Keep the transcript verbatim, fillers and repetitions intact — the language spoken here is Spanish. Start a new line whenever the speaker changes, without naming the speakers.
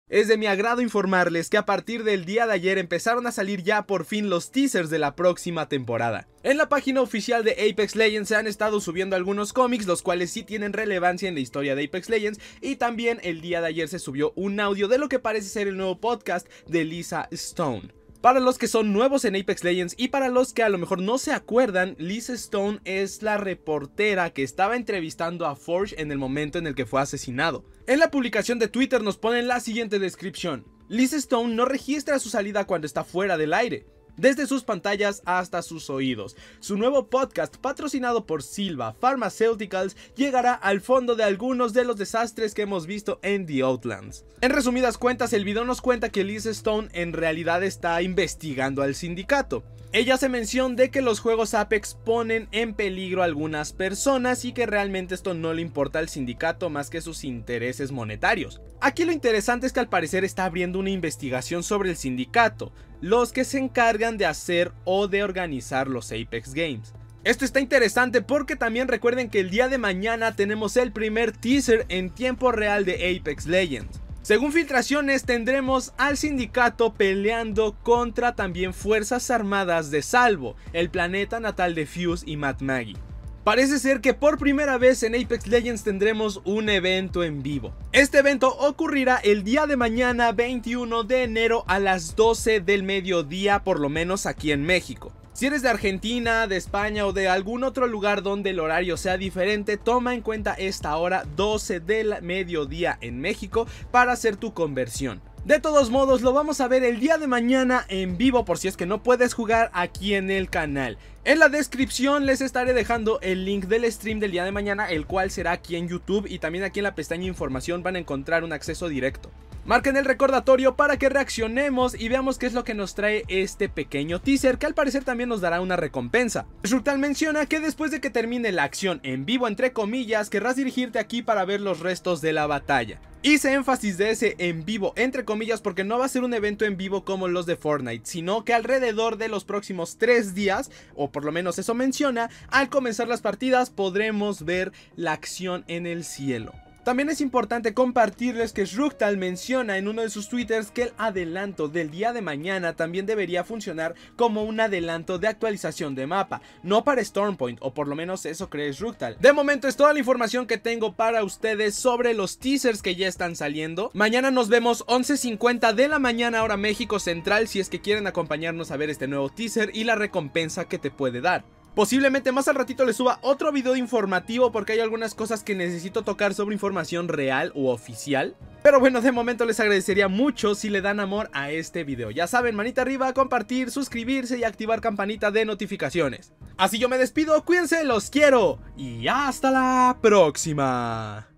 Es de mi agrado informarles que a partir del día de ayer empezaron a salir ya por fin los teasers de la próxima temporada. En la página oficial de Apex Legends se han estado subiendo algunos cómics, los cuales sí tienen relevancia en la historia de Apex Legends, y también el día de ayer se subió un audio de lo que parece ser el nuevo podcast de Lisa Stone. Para los que son nuevos en Apex Legends y para los que a lo mejor no se acuerdan, Lisa Stone es la reportera que estaba entrevistando a Forge en el momento en el que fue asesinado. En la publicación de Twitter nos ponen la siguiente descripción: Lisa Stone no registra su salida cuando está fuera del aire, desde sus pantallas hasta sus oídos. Su nuevo podcast, patrocinado por Silva Pharmaceuticals, llegará al fondo de algunos de los desastres que hemos visto en The Outlands. En resumidas cuentas, el video nos cuenta que Lisa Stone en realidad está investigando al sindicato. Ella hace mención de que los juegos Apex ponen en peligro a algunas personas y que realmente esto no le importa al sindicato más que sus intereses monetarios. Aquí lo interesante es que al parecer está abriendo una investigación sobre el sindicato, los que se encargan de hacer o de organizar los Apex Games. Esto está interesante porque también recuerden que el día de mañana tenemos el primer teaser en tiempo real de Apex Legends. Según filtraciones, tendremos al sindicato peleando contra también fuerzas armadas de Salvo, el planeta natal de Fuse y Matt Maggie. Parece ser que por primera vez en Apex Legends tendremos un evento en vivo. Este evento ocurrirá el día de mañana, veintiuno de enero, a las doce del mediodía, por lo menos aquí en México. Si eres de Argentina, de España o de algún otro lugar donde el horario sea diferente, toma en cuenta esta hora, doce del mediodía en México, para hacer tu conversión. De todos modos, lo vamos a ver el día de mañana en vivo por si es que no puedes jugar aquí en el canal. En la descripción les estaré dejando el link del stream del día de mañana, el cual será aquí en YouTube, y también aquí en la pestaña información van a encontrar un acceso directo. Marquen el recordatorio para que reaccionemos y veamos qué es lo que nos trae este pequeño teaser, que al parecer también nos dará una recompensa. Shrutal menciona que después de que termine la acción en vivo, entre comillas, querrás dirigirte aquí para ver los restos de la batalla. Hice énfasis de ese en vivo, entre comillas, porque no va a ser un evento en vivo como los de Fortnite, sino que alrededor de los próximos tres días, o por lo menos eso menciona, al comenzar las partidas podremos ver la acción en el cielo. También es importante compartirles que Shrutal menciona en uno de sus twitters que el adelanto del día de mañana también debería funcionar como un adelanto de actualización de mapa, no para Stormpoint, o por lo menos eso cree Shrutal. De momento es toda la información que tengo para ustedes sobre los teasers que ya están saliendo. Mañana nos vemos once cincuenta de la mañana hora México Central si es que quieren acompañarnos a ver este nuevo teaser y la recompensa que te puede dar. Posiblemente más al ratito les suba otro video informativo porque hay algunas cosas que necesito tocar sobre información real u oficial. Pero bueno, de momento les agradecería mucho si le dan amor a este video. Ya saben, manita arriba, compartir, suscribirse y activar campanita de notificaciones. Así yo me despido, cuídense, los quiero y hasta la próxima.